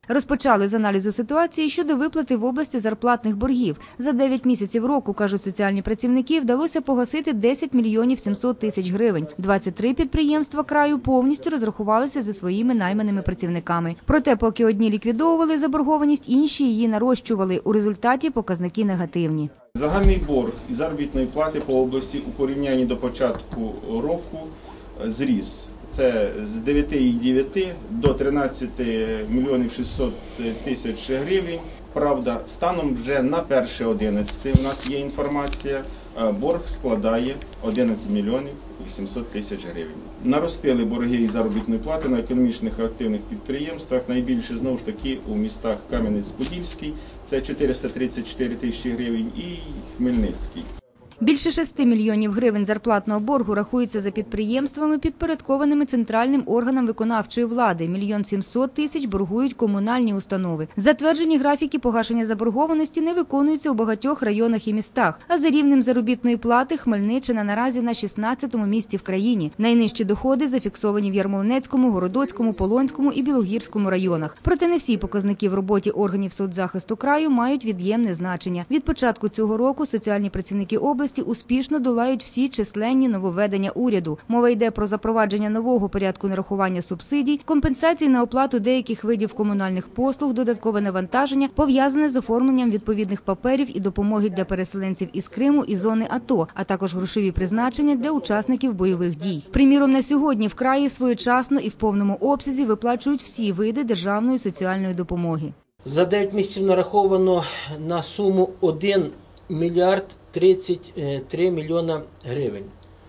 Розпочали з аналізу ситуації щодо виплати в області зарплатних боргів. За 9 місяців року, кажуть соціальні працівники, вдалося погасити 10 мільйонів 700 тисяч гривень. 23 підприємства краю повністю розрахувалися зі своїми найманими працівниками. Проте, поки одні ліквідовували заборгованість, інші її нарощували. У результаті показники негативні. Загальний борг із заробітної плати по області у порівнянні до початку року зріс. Це з 9,9 до 13 мільйонів 600 тисяч гривень. Правда, станом вже на 1.11 у нас є інформація, борг складає 11 мільйонів 800 тисяч гривень. Наростили борги із заробітної плати на економічних активних підприємствах, найбільше знову ж таки у містах Кам'янець-Подільський, це 434 тисячі гривень, і Хмельницький. Більше 6 мільйонів гривень зарплатного боргу рахується за підприємствами, підпорядкованими центральним органам виконавчої влади. 1 700 000 боргують комунальні установи. Затверджені графіки погашення заборгованості не виконуються у багатьох районах і містах. А за рівнем заробітної плати Хмельниччина наразі на 16-му місці в країні. Найнижчі доходи зафіксовані в Ярмолинецькому, Городоцькому, Полонському і Білогірському районах. Проте не всі показники в роботі органів соцзахисту краю мають від'ємне значення. Від початку цього року соціальні працівники області успішно долають всі численні нововведення уряду. Мова йде про запровадження нового порядку нарахування субсидій, компенсацій на оплату деяких видів комунальних послуг, додаткове навантаження, пов'язане з оформленням відповідних паперів і допомоги для переселенців із Криму і зони АТО, а також грошові призначення для учасників бойових дій. Приміром, на сьогодні в краї своєчасно і в повному обсязі виплачують всі види державної соціальної допомоги. За 9 місяців нараховано на суму 1 мільярд 33 мільйона гривень.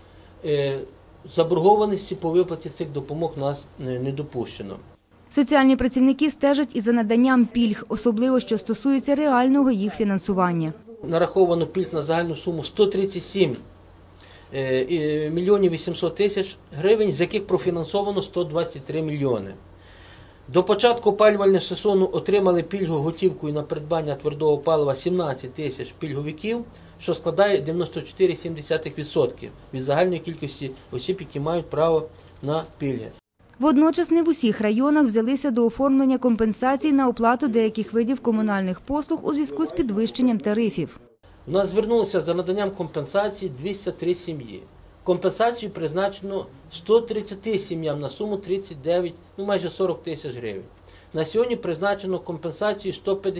Заборгованості по виплаті цих допомог у нас не допущено. Соціальні працівники стежать і за наданням пільг, особливо що стосується реального їх фінансування. Нараховано пільг на загальну суму 137 мільйонів 800 тисяч гривень, з яких профінансовано 123 мільйони. До початку опалювального сезону отримали пільгу готівкою на придбання твердого палива 17 тисяч пільговиків, що складає 94,7% від загальної кількості осіб, які мають право на пільги. Водночас не в усіх районах взялися до оформлення компенсацій на оплату деяких видів комунальних послуг у зв'язку з підвищенням тарифів. У нас звернулися за наданням компенсації 203 сім'ї. Компенсацію призначено 130 сім'ям на суму 39, майже 40 тисяч гривень. На сьогодні призначено компенсацію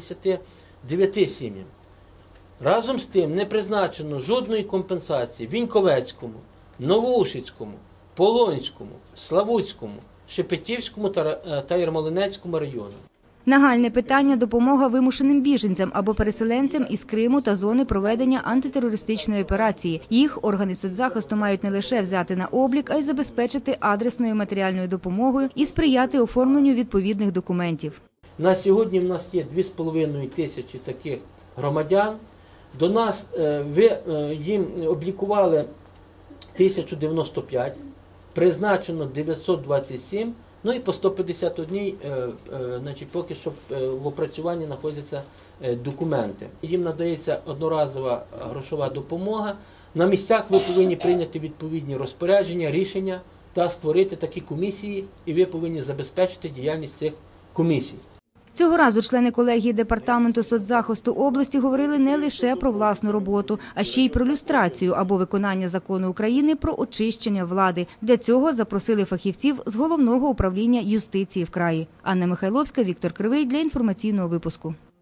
159 сім'ям. Разом з тим не призначено жодної компенсації Віньковецькому, Новоушицькому, Полонському, Славутському, Шепетівському та Ярмолинецькому районам. Нагальне питання – допомога вимушеним біженцям або переселенцям із Криму та зони проведення антитерористичної операції. Їх органи соцзахисту мають не лише взяти на облік, а й забезпечити адресною матеріальною допомогою і сприяти оформленню відповідних документів. На сьогодні в нас є 2,5 тисячі таких громадян. До нас їм облікували 1095, призначено 927, і по 151 поки що в опрацюванні знаходяться документи. Їм надається одноразова грошова допомога. На місцях ви повинні прийняти відповідні розпорядження, рішення та створити такі комісії, і ви повинні забезпечити діяльність цих комісій. Цього разу члени колегії Департаменту соцзахисту області говорили не лише про власну роботу, а ще й про люстрацію або виконання закону України про очищення влади. Для цього запросили фахівців з Головного управління юстиції в краї. Анна Михайловська, Віктор Кривий для інформаційного випуску.